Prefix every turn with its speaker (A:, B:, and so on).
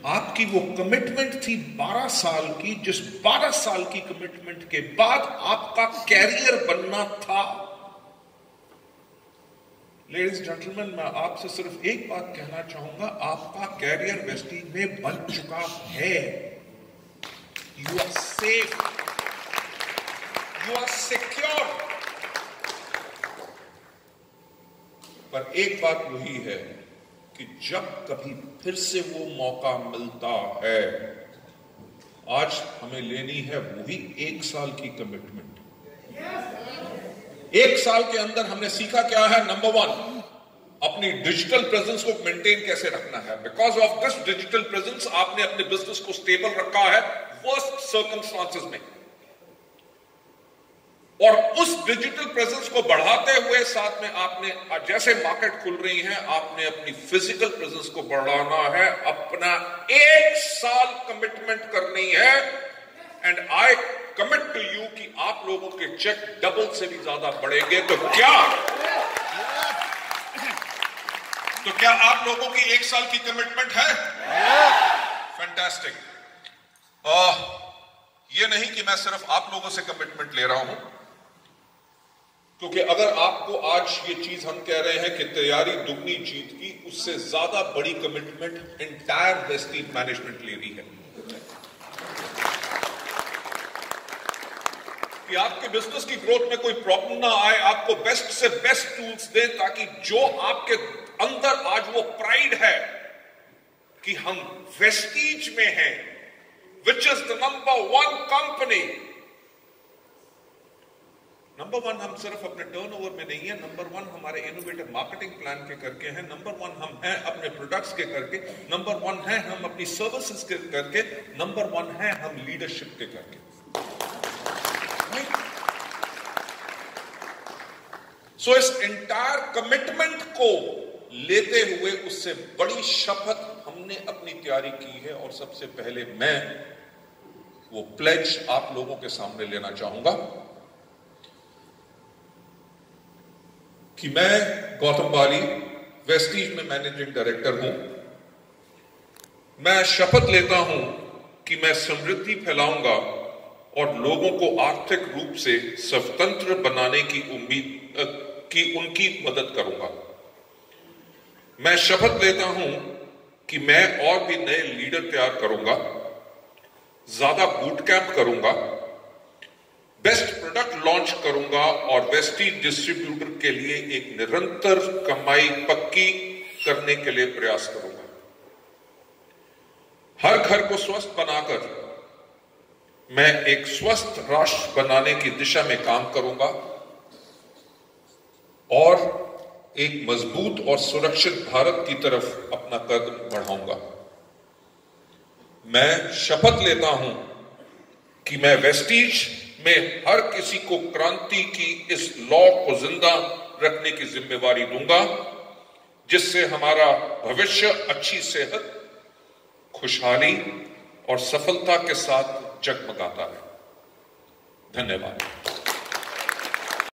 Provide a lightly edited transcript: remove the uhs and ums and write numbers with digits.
A: आपकी वो कमिटमेंट थी 12 साल की, जिस 12 साल की कमिटमेंट के बाद आपका कैरियर बनना था। लेडीज जेंटलमैन, मैं आपसे सिर्फ एक बात कहना चाहूंगा, आपका कैरियर वेस्टीज में बन चुका है। You are safe, you are secure. पर एक बात वही है कि जब कभी फिर से वो मौका मिलता है, आज हमें लेनी है वही 1 साल की कमिटमेंट। 1 साल के अंदर हमने सीखा क्या है? नंबर 1, अपनी डिजिटल प्रेजेंस को मेंटेन कैसे रखना है। Because of this digital presence आपने अपने बिजनेस को स्टेबल रखा है वर्स्ट सर्कमस्टांसेस में, और उस डिजिटल प्रेजेंस को बढ़ाते हुए साथ में आपने, जैसे मार्केट खुल रही है, आपने अपनी फिजिकल प्रेजेंस को बढ़ाना है, अपना 1 साल कमिटमेंट करनी है। And I commit to you कि आप लोगों के चेक डबल से भी ज्यादा बढ़ेंगे। तो क्या आप लोगों की 1 साल की कमिटमेंट है? फैंटास्टिक। ये नहीं कि मैं सिर्फ आप लोगों से कमिटमेंट ले रहा हूं, क्योंकि अगर आपको आज ये चीज हम कह रहे हैं कि तैयारी दुगनी जीत की, उससे ज्यादा बड़ी कमिटमेंट एंटायर वेस्टीज मैनेजमेंट ले रही है कि आपके बिजनेस की ग्रोथ में कोई प्रॉब्लम ना आए, आपको बेस्ट से बेस्ट टूल्स दें, ताकि जो आपके अंदर आज वो प्राइड है कि हम वेस्टीज में हैं, विच इज द नंबर 1 कंपनी। नंबर 1 हम सिर्फ अपने टर्नओवर में नहीं है, नंबर 1 हमारे इनोवेटिव मार्केटिंग प्लान के करके हैं, नंबर 1 हम हैं अपने प्रोडक्ट्स के करके, नंबर 1 है हम अपनी सर्विसेज के करके, नंबर 1 है हम लीडरशिप के करके। सो इस एंटायर कमिटमेंट को लेते हुए उससे बड़ी शपथ हमने अपनी तैयारी की है, और सबसे पहले मैं वो प्लेज आप लोगों के सामने लेना चाहूंगा कि मैं गौतम बाली वेस्टीज में मैनेजिंग डायरेक्टर हूं। मैं शपथ लेता हूं कि मैं समृद्धि फैलाऊंगा और लोगों को आर्थिक रूप से स्वतंत्र बनाने की उनकी मदद करूंगा। मैं शपथ लेता हूं कि मैं और भी नए लीडर तैयार करूंगा, ज्यादा बूट कैंप करूंगा, बेस्ट प्रोडक्ट लॉन्च करूंगा, और वेस्टीज डिस्ट्रीब्यूटर के लिए एक निरंतर कमाई पक्की करने के लिए प्रयास करूंगा। हर घर को स्वस्थ बनाकर मैं एक स्वस्थ राष्ट्र बनाने की दिशा में काम करूंगा, और एक मजबूत और सुरक्षित भारत की तरफ अपना कदम बढ़ाऊंगा। मैं शपथ लेता हूं कि मैं वेस्टीज में हर किसी को क्रांति की इस लॉ को जिंदा रखने की जिम्मेवारी दूंगा, जिससे हमारा भविष्य अच्छी सेहत, खुशहाली और सफलता के साथ जगमगाता है। धन्यवाद।